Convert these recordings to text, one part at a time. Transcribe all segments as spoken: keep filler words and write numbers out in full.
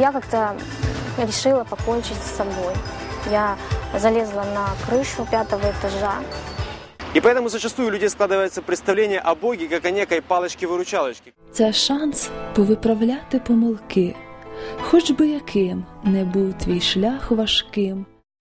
я как-то решила покончить с собой. Я залезла на крышу пятого этажа. И поэтому зачастую у людей складывается представление о Боге как о некой палочке-выручалочке. Це шанс повиправляти помилки, хоч би яким не був твій шлях важким.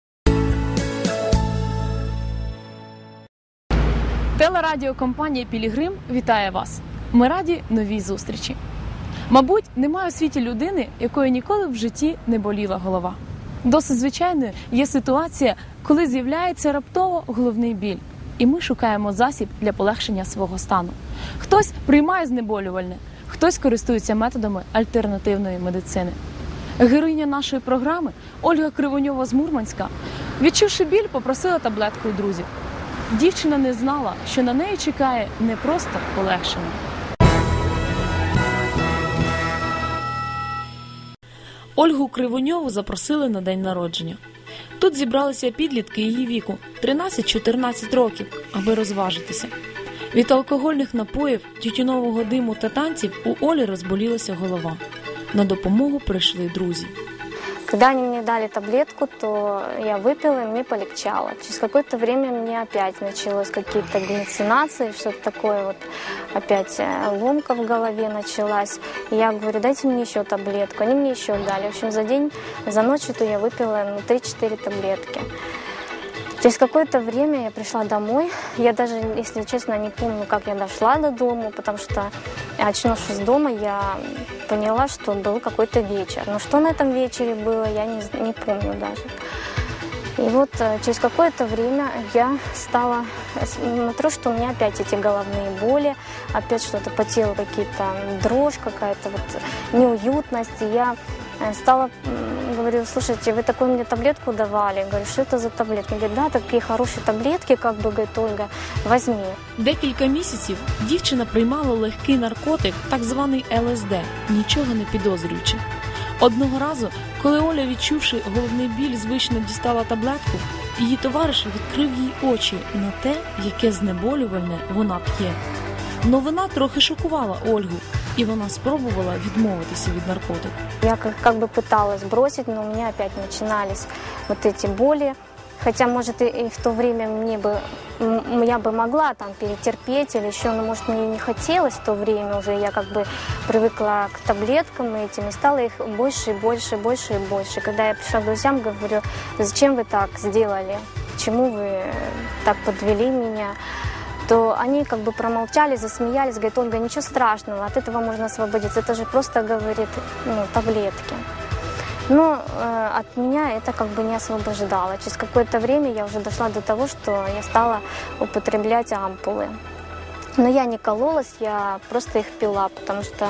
Телерадіокомпанія «Пілігрим» вітає вас. Ми раді новій зустрічі. Мабуть, немає у світі людини, якої ніколи в житті не боліла голова. Досить звичайною є ситуація, коли з'являється раптово головний біль. І ми шукаємо засіб для полегшення свого стану. Хтось приймає знеболювальне, хтось користується методами альтернативної медицини. Героїня нашої програми Ольга Кривоньова з Мурманська, відчувши біль, попросила таблетку у друзів. Дівчина не знала, що на неї чекає не просто полегшення. Ольгу Кривоньову запросили на день народження. Тут зібралися підлітки її віку – тринадцять-чотирнадцять років, аби розважитися. Від алкогольних напоїв, тютюнового диму та танців у Олі розболілася голова. На допомогу прийшли друзі. Когда они мне дали таблетку, то я выпила, и мне полегчало. Через какое-то время мне опять началось какие-то галлюцинации, что-то такое вот, опять ломка в голове началась. И я говорю, дайте мне еще таблетку. Они мне еще дали. В общем, за день, за ночь-то я выпила ну, три-четыре таблетки. Через какое-то время я пришла домой. Я даже, если честно, не помню, как я дошла до дома, потому что, очнувшись дома, я поняла, что был какой-то вечер. Но что на этом вечере было, я не, не помню даже. И вот через какое-то время я стала, смотрю, что у меня опять эти головные боли, опять что-то по телу, какие-то дрожь какая-то, вот, неуютность. И я стала, говорю, слушайте, вы такую мне таблетку давали. Говорю, что это за таблетки? Говорит, да, такие хорошие таблетки, как бы, говорит, Ольга, возьми. Декілька місяців дівчина приймала легкий наркотик, так званий ел ес де, нічого не підозрюючи. Одного разу, коли Оля, відчувши головний біль, звично дістала таблетку, її товариш відкрив їй очі на те, яке знеболювальне вона п'є. Новина трохи шокувала Ольгу, и вона спробувала відмовитися від наркотику. Я как, как бы пыталась бросить, но у меня опять начинались вот эти боли. Хотя, может, и, и в то время мне бы, я бы могла там перетерпеть или еще, но, может, мне не хотелось в то время уже. Я как бы привыкла к таблеткам этим и стала их больше и больше, больше и больше. Когда я пришла к друзьям, говорю, зачем вы так сделали? Почему вы так подвели меня? То они как бы промолчали, засмеялись, говорят, Ольга, ничего страшного, от этого можно освободиться. Это же просто, говорит, ну, таблетки. Но э, от меня это как бы не освобождало. Через какое-то время я уже дошла до того, что я стала употреблять ампулы. Но я не кололась, я просто их пила, потому что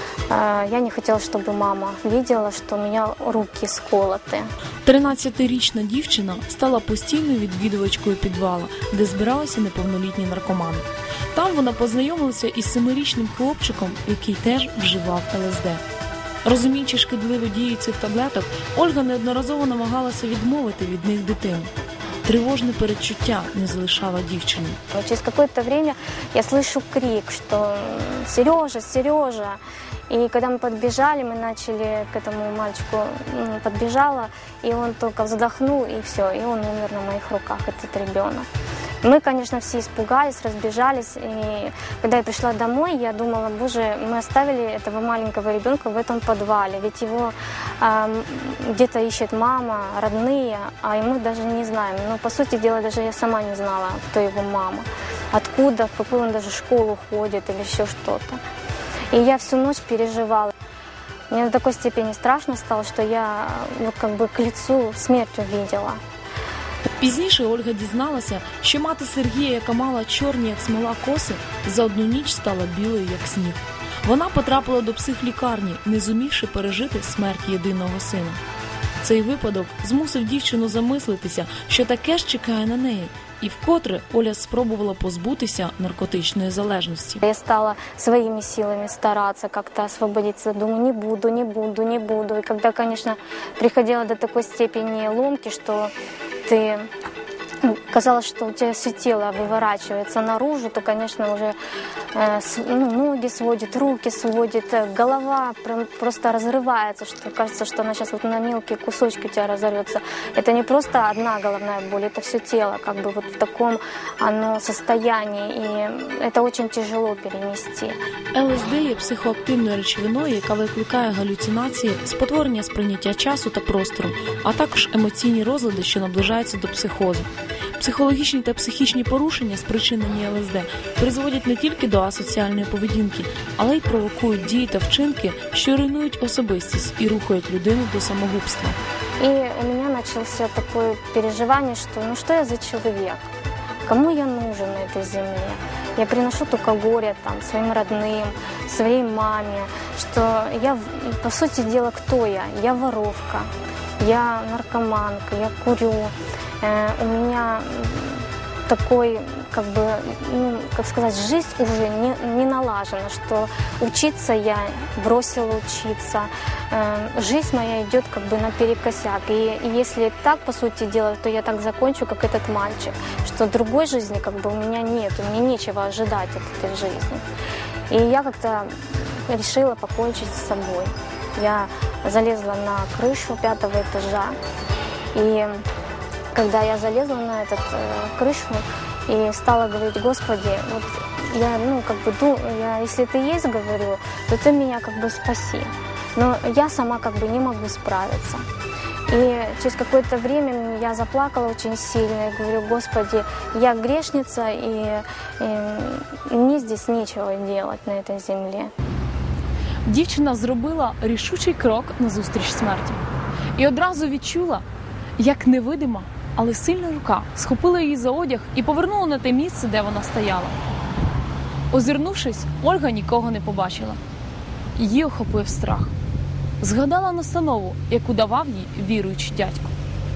э, я не хотела, чтобы мама видела, что у меня руки сколоты. тринадцятирічна дівчина стала постійною відвідувачкою підвала, де збиралися неповнолітні наркомани. Там вона познайомилася із семирічним хлопчиком, який теж вживав ел ес де. Розуміючи шкідливу дію цих таблеток, Ольга неодноразово намагалася відмовити від них дитину. Тревожное передчуття не залишало дівчину. Через какое-то время я слышу крик, что «Сережа, Сережа!» И когда мы подбежали, мы начали к этому мальчику, подбежала, и он только задохнул, и все, и он умер на моих руках, этот ребенок. Мы, конечно, все испугались, разбежались, и когда я пришла домой, я думала, боже, мы оставили этого маленького ребенка в этом подвале, ведь его э, где-то ищет мама, родные, а мы даже не знаем. Но, по сути дела, даже я сама не знала, кто его мама, откуда, в какую он даже школу ходит или еще что-то. И я всю ночь переживала. Мне до такой степени страшно стало, что я вот как бы к лицу смерть увидела. Пізніше Ольга дізналася, що мати Сергія, яка мала чорні, як смола, коси, за одну ніч стала білою, як сніг. Вона потрапила до психлікарні, не зумівши пережити смерть єдиного сина. Цей випадок змусив дівчину замислитися, що таке ж чекає на неї. І вкотре Оля спробувала позбутися наркотичної залежності. Я стала своими силами стараться как-то освободиться. Думаю, не буду, не буду, не буду. И когда, конечно, приходила до такой степени ломки, что ты казалось, что у тебя все тело выворачивается наружу, то, конечно, уже э, с, ну, ноги сводит, руки сводит, э, голова прям просто разрывается, что кажется, что она сейчас вот на мелкие кусочки у тебя разорвется. Это не просто одна головная боль, это все тело, как бы вот в таком оно состоянии, и это очень тяжело перенести. ЛСД є психоактивною речовиною, яка викликає галюцинації, спотворення сприйняття часу та простору, а також емоційні розлади, що наближаються до психозу. Психологічні та психічні порушення, спричинені ЛСД, призводять не тільки до асоціальної поведінки, але й провокують дії та вчинки, що руйнують особистість і рухають людину до самогубства. И у меня начался такое переживание, что ну что я за человек, кому я нужен на этой земле. Я приношу только горе там, своим родным, своей маме, что я, по сути дела, кто я? Я воровка, я наркоманка, я курю. Э, у меня такой, как бы, ну, как сказать, жизнь уже не, не налажена, что учиться я бросила учиться, э, жизнь моя идет как бы наперекосяк. И, и если так, по сути дела, то я так закончу, как этот мальчик, что другой жизни как бы у меня нет, мне нечего ожидать от этой жизни. И я как-то решила покончить с собой. Я залезла на крышу пятого этажа, и когда я залезла на эту э, крышу и стала говорить: Господи, вот я, ну, как бы, ду, я, если ты есть, говорю, то ты меня как бы спаси. Но я сама как бы не могу справиться. И через какое-то время я заплакала очень сильно и говорю: Господи, я грешница, и, и мне здесь нечего делать на этой земле. Дівчина зробила рішучий крок назустріч смерті. І одразу відчула, як невидима, але сильна рука схопила її за одяг і повернула на те місце, де вона стояла. Озирнувшись, Ольга нікого не побачила. Її охопив страх. Згадала настанову, яку давав їй віруючий дядько.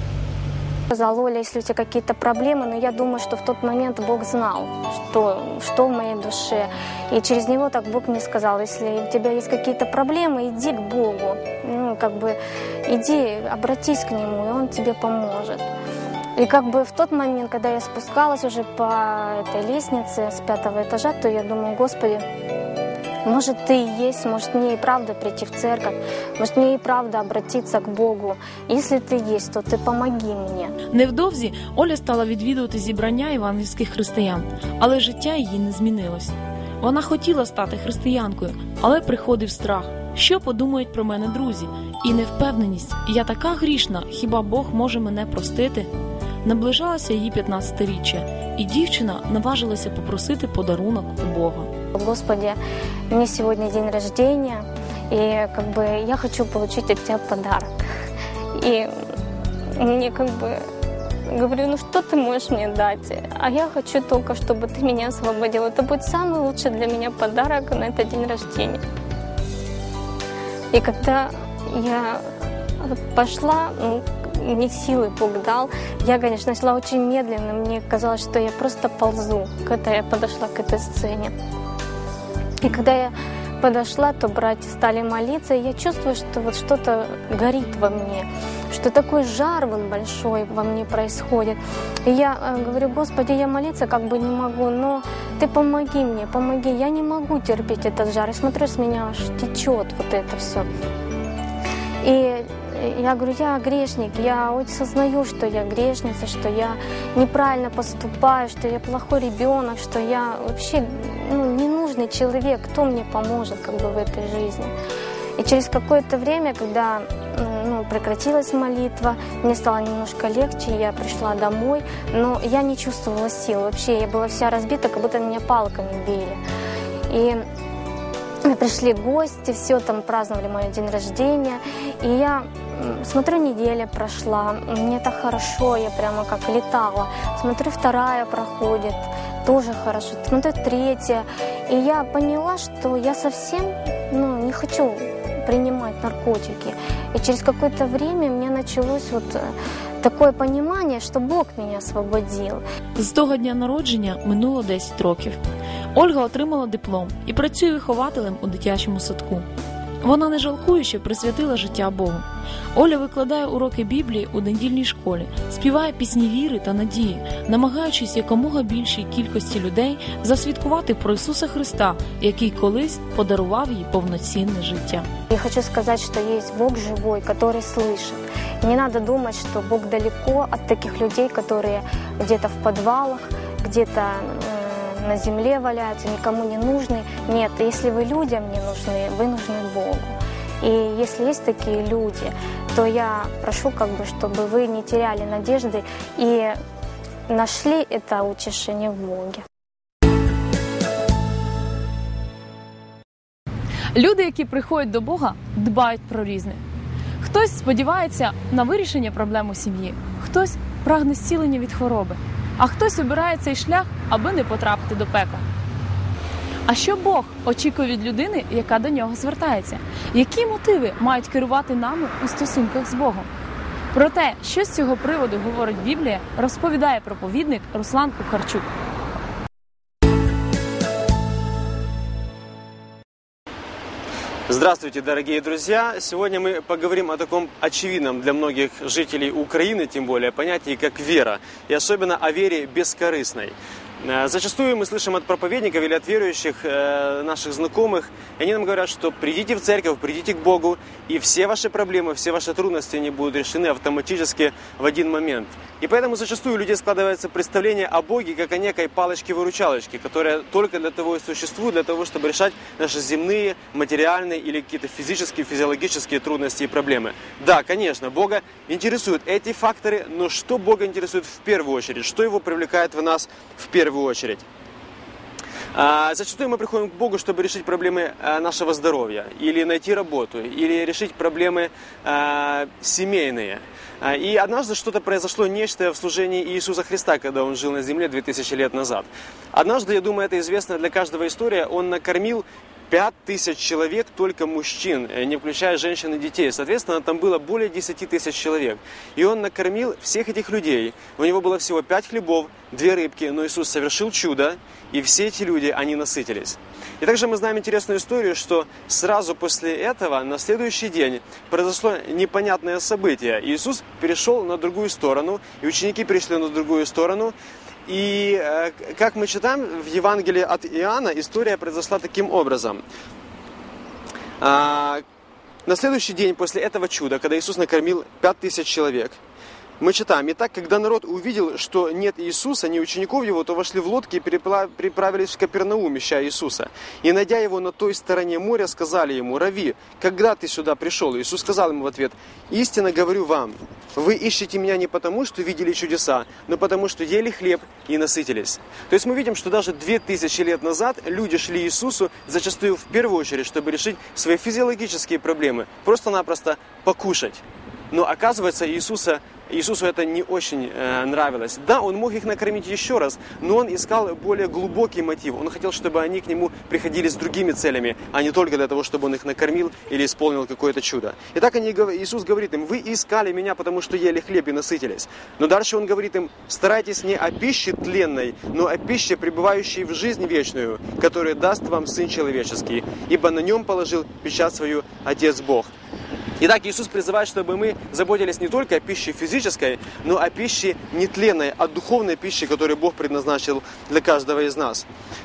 Сказал: Оля, если у тебя какие-то проблемы, но я думаю, что в тот момент Бог знал, что, что в моей душе. И через него так Бог мне сказал: если у тебя есть какие-то проблемы, иди к Богу, ну, как бы, иди, обратись к Нему, и Он тебе поможет. И как бы в тот момент, когда я спускалась уже по этой лестнице с пятого этажа, то я думаю: Господи, может, Ты и есть, может, мне и правда прийти в церковь, может, мне и правда обратиться к Богу. Если Ты есть, то Ты помоги мне. Невдовзі Оля стала відвідувати зібрання євангельських християн, але життя її не змінилось. Вона хотіла стати християнкою, але приходив страх. Що подумають про мене друзі? І невпевненість. Я така грішна, хіба Бог може мене простити? Наближалося її п'ятнадцятиріччя, і дівчина наважилася попросити подарунок у Бога. Господи, мне сегодня день рождения, и как бы я хочу получить от Тебя подарок. И мне как бы говорю: ну что Ты можешь мне дать? А я хочу только, чтобы Ты меня освободил. Это будет самый лучший для меня подарок на этот день рождения. И когда я пошла, ну, мне силы Бог дал. Я, конечно, шла очень медленно. Мне казалось, что я просто ползу, когда я подошла к этой сцене. И когда я подошла, то братья стали молиться, и я чувствую, что вот что-то горит во мне, что такой жар вот большой во мне происходит. И я э, говорю: Господи, я молиться как бы не могу, но Ты помоги мне, помоги. Я не могу терпеть этот жар. И смотрю, с меня аж течет вот это все. И я говорю: я грешник, я осознаю, что я грешница, что я неправильно поступаю, что я плохой ребенок, что я вообще, ну, ненужный человек, кто мне поможет как бы в этой жизни. И через какое-то время, когда, ну, прекратилась молитва, мне стало немножко легче, я пришла домой, но я не чувствовала сил вообще, я была вся разбита, как будто меня палками били. И пришли гости, все там праздновали мой день рождения, и я смотрю, неделя прошла, мне так хорошо, я прямо как летала. Смотрю, вторая проходит, тоже хорошо. Смотрю, третья, и я поняла, что я совсем, ну, не хочу принимать наркотики. И через какое-то время у меня началось вот такое понимание, что Бог меня освободил. З того дня народження минуло десять років. Ольга отримала диплом і працює вихователем у дитячому садку. Вона не жалкує, що присвятила життя Богу. Оля викладає уроки Біблії у недільній школі, співає пісні віри та надії, намагаючись якомога більшій кількості людей засвідкувати про Ісуса Христа, який колись подарував їй повноцінне життя. Я хочу сказать, что есть Бог живой, который слышит. Не надо думать, что Бог далеко от таких людей, которые где-то в подвалах, где-то э, на земле валяются, никому не нужны. Нет, если вы людям не нужны, вы нужны Богу. И если есть такие люди, то я прошу, как бы, чтобы вы не теряли надежды и нашли это утешение в Боге. Люди, які приходять до Бога, дбають про різне. Хтось сподівається на вирішення проблем у сім'ї, хтось прагне зцілення від хвороби, а хтось обирає цей шлях, аби не потрапити до пекла. А що Бог очікує від людини, яка до нього звертається? Які мотиви мають керувати нами у стосунках з Богом? Про те, що з цього приводу говорить Біблія, розповідає проповідник Руслан Кухарчук. Здравствуйте, дорогие друзья! Сегодня мы поговорим о таком очевидном для многих жителей Украины, тем более, понятии, как вера. И особенно о вере бескорыстной. Зачастую мы слышим от проповедников или от верующих э, наших знакомых, и они нам говорят, что придите в церковь, придите к Богу, и все ваши проблемы, все ваши трудности, они будут решены автоматически в один момент. И поэтому зачастую у людей складывается представление о Боге как о некой палочке-выручалочке, которая только для того и существует, для того, чтобы решать наши земные, материальные или какие-то физические, физиологические трудности и проблемы. Да, конечно, Бога интересуют эти факторы, но что Бога интересует в первую очередь? Что Его привлекает в нас в первую очередь? А, зачастую мы приходим к Богу, чтобы решить проблемы а, нашего здоровья, или найти работу, или решить проблемы а, семейные. А, и однажды что-то произошло, нечто в служении Иисуса Христа, когда Он жил на земле две тысячи лет назад. Однажды, я думаю, это известная для каждого история, Он накормил пять тысяч человек, только мужчин, не включая женщин и детей. Соответственно, там было более десяти тысяч человек. И Он накормил всех этих людей. У Него было всего пять хлебов, две рыбки, но Иисус совершил чудо, и все эти люди, они насытились. И также мы знаем интересную историю, что сразу после этого, на следующий день, произошло непонятное событие. Иисус перешел на другую сторону, и ученики перешли на другую сторону. И, как мы читаем в Евангелии от Иоанна, история произошла таким образом. На следующий день после этого чуда, когда Иисус накормил пять тысяч человек, мы читаем: «Итак, когда народ увидел, что нет Иисуса, ни учеников его, то вошли в лодки и переправились в Капернаум, ища Иисуса. И, найдя его на той стороне моря, сказали ему: Рави, когда ты сюда пришел?» Иисус сказал ему в ответ: «Истинно говорю вам, вы ищете меня не потому, что видели чудеса, но потому, что ели хлеб и насытились». То есть мы видим, что даже две тысячи лет назад люди шли к Иисусу зачастую в первую очередь, чтобы решить свои физиологические проблемы, просто-напросто покушать. Но оказывается, Иисуса Иисусу это не очень э, нравилось. Да, Он мог их накормить еще раз, но Он искал более глубокий мотив. Он хотел, чтобы они к Нему приходили с другими целями, а не только для того, чтобы Он их накормил или исполнил какое-то чудо. Итак, они, Иисус говорит им: «Вы искали Меня, потому что ели хлеб и насытились». Но дальше Он говорит им: «Старайтесь не о пище тленной, но о пище, пребывающей в жизнь вечную, которую даст вам Сын Человеческий, ибо на Нем положил печать свою Отец Бог». Итак, Иисус призывает, чтобы мы заботились не только о пище физической, но о пище нетленной, о духовной пище, которую Бог предназначил для каждого из нас.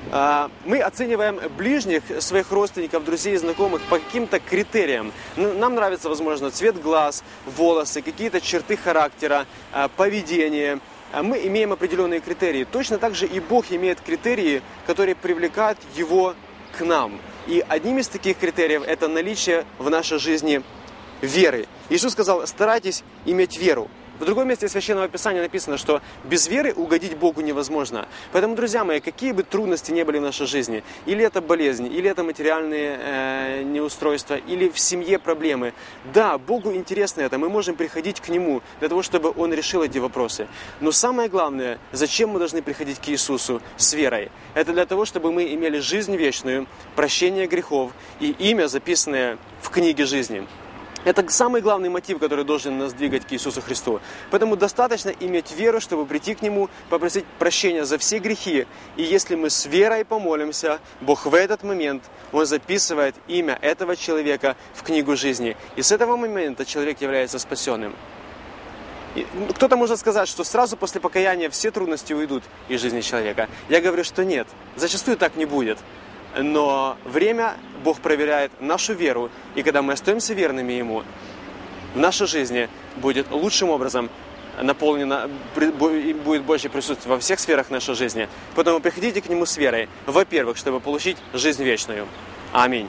Мы оцениваем ближних, своих родственников, друзей, знакомых по каким-то критериям. Нам нравится, возможно, цвет глаз, волосы, какие-то черты характера, поведение. Мы имеем определенные критерии. Точно так же и Бог имеет критерии, которые привлекают Его к нам. И одним из таких критериев – это наличие в нашей жизни веры. Иисус сказал: старайтесь иметь веру. В другом месте Священного Писания написано, что без веры угодить Богу невозможно. Поэтому, друзья мои, какие бы трудности ни были в нашей жизни, или это болезни, или это материальные э, неустройства, или в семье проблемы, да, Богу интересно это, мы можем приходить к Нему для того, чтобы Он решил эти вопросы. Но самое главное, зачем мы должны приходить к Иисусу с верой? Это для того, чтобы мы имели жизнь вечную, прощение грехов и имя, записанное в книге жизни. Это самый главный мотив, который должен нас двигать к Иисусу Христу. Поэтому достаточно иметь веру, чтобы прийти к Нему, попросить прощения за все грехи. И если мы с верой помолимся, Бог в этот момент, Он записывает имя этого человека в книгу жизни. И с этого момента человек является спасенным. И кто-то может сказать, что сразу после покаяния все трудности уйдут из жизни человека. Я говорю, что нет. Зачастую так не будет. Но время Бог проверяет нашу веру, и когда мы остаемся верными Ему, в нашей жизни будет лучшим образом наполнено, будет Божье присутствие во всех сферах нашей жизни. Поэтому приходите к Нему с верой, во-первых, чтобы получить жизнь вечную. Аминь.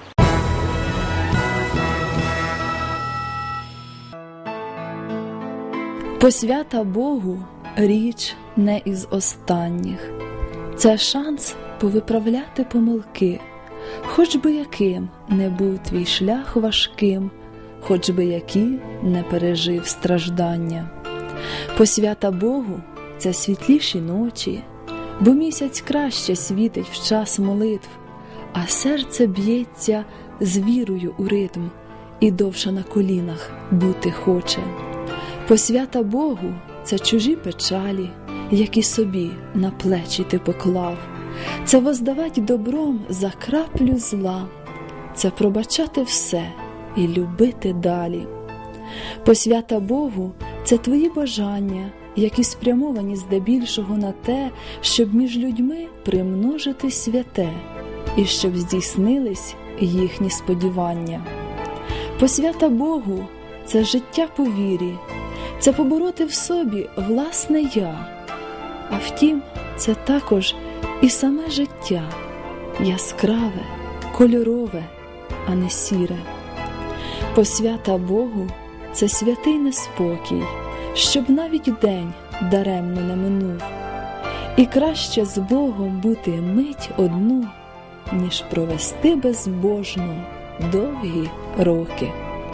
Посвята Богу – річ не із останніх. Це шанс повиправляти помилки, хоч би яким не був твій шлях важким, хоч би які не пережив страждання. Посвята Богу – це світліші ночі, бо місяць краще світить в час молитв, а серце б'ється з вірою у ритм і довше на колінах бути хоче. Посвята Богу – це чужі печалі, які собі на плечі ти поклав. Це воздавать добром за краплю зла, це пробачати все і любити далі. Посвята Богу – це твої бажання, які спрямовані здебільшого на те, щоб між людьми примножити святе, і щоб здійснились їхні сподівання. Посвята Богу – це життя по вірі, це побороти в собі власне «я», а втім, це також і саме життя, яскраве, кольорове, а не сіре. Посвята Богу – це святий неспокій, щоб навіть день даремно не минув. І краще з Богом бути мить одну, ніж провести безбожно довгі роки.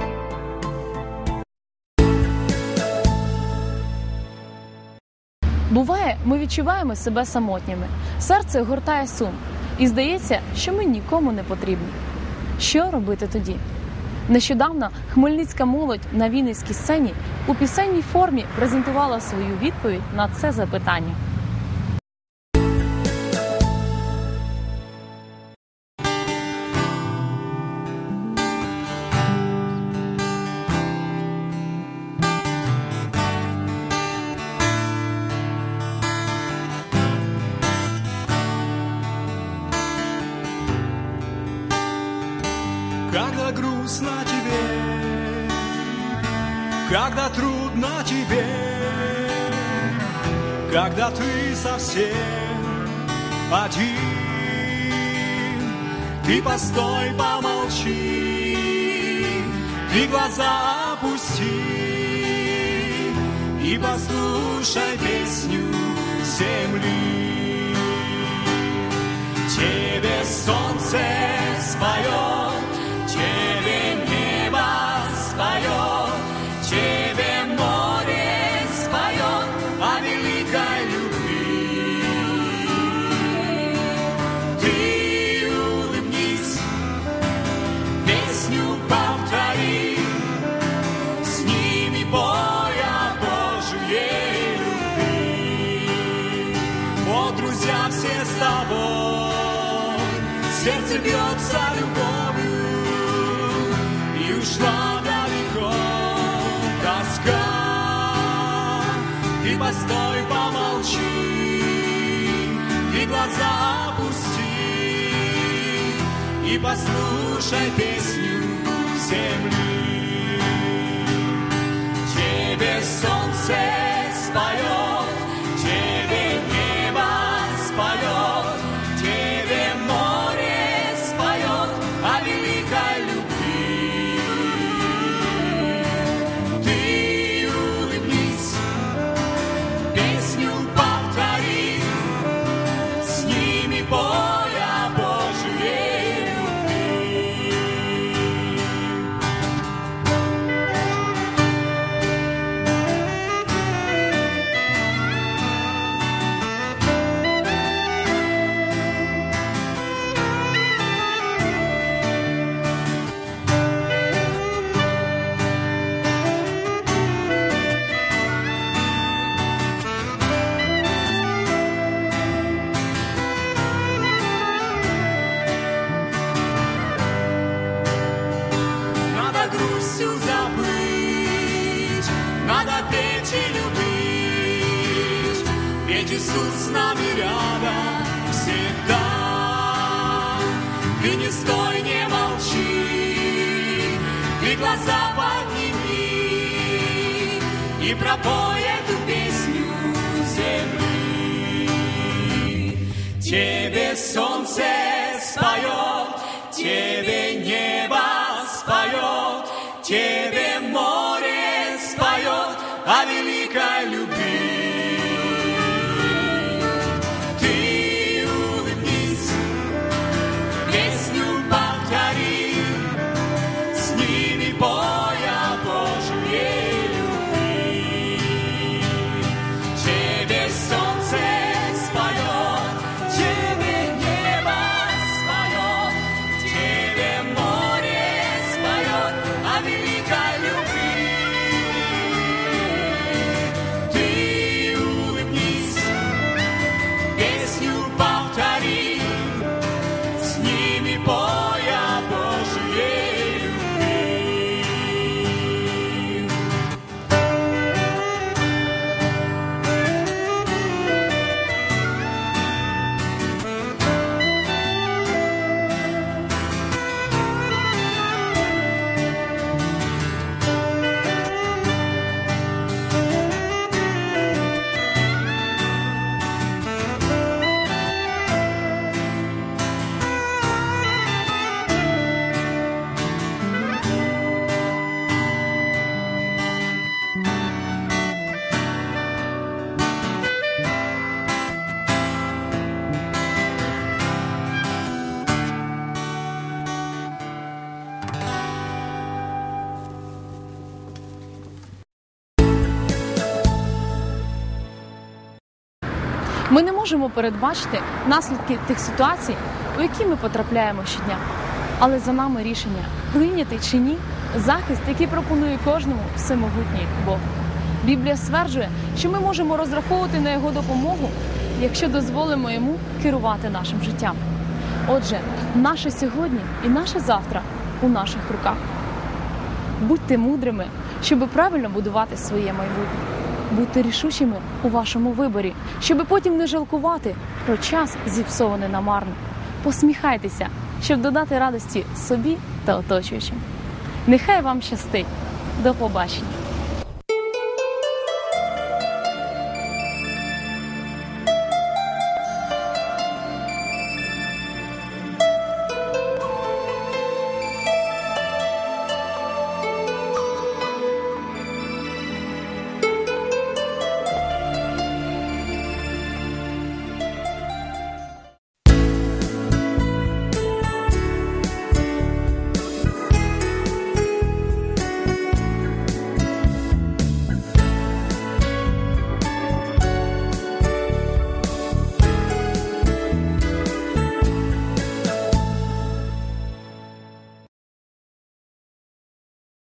Буває, ми відчуваємо себе самотніми, серце огортає сум, і здається, що ми нікому не потрібні. Що робити тоді? Нещодавно хмельницька молодь на Вінницькій сцені у пісенній формі презентувала свою відповідь на це запитання. Когда грустно тебе, когда трудно тебе, когда ты совсем один, ты постой, помолчи, ты глаза опусти и послушай песню земли. Тебе солнце споет, тебе небо споет, тебе море споет о великой любви. Ты улыбнись, песню повтори, с ними пой о Божьей любви. О, друзья, все с тобой, сердце бьется любовью, и ушла далеко тоска. Ты постой, помолчи, ты глаза опусти и послушай песню земли. Тебе солнце споет, тебе небо споет, тебе море споет о великой любви. Ты улыбнись, песню повтори, с ними пой о Божьей любви. Иисус с нами рядом всегда. Ты не стой, не молчи, ты глаза подними и пропой эту песню земли. Тебе солнце споет, тебе небо споет, тебе море споет о великой любви. Ты улыбнись, песню повтори, с ними пой о Божьей любви. Тебе солнце споет, тебе небо споет, тебе море споет о великой любви. Ты улыбнись, песню повтори, с ними пой о Божьей любви. Ми не можемо передбачити наслідки тих ситуацій, у які ми потрапляємо щодня. Але за нами рішення, прийняти чи ні, захист, який пропонує кожному всемогутній Бог. Біблія стверджує, що ми можемо розраховувати на Його допомогу, якщо дозволимо Йому керувати нашим життям. Отже, наше сьогодні і наше завтра у наших руках. Будьте мудрими, щоб правильно будувати своє майбутнє. Будьте рішучими у вашому виборі, щоб потім не жалкувати про час, зіпсований намарно. Посміхайтеся, щоб додати радості собі та оточуючим. Нехай вам щастить. До побачення.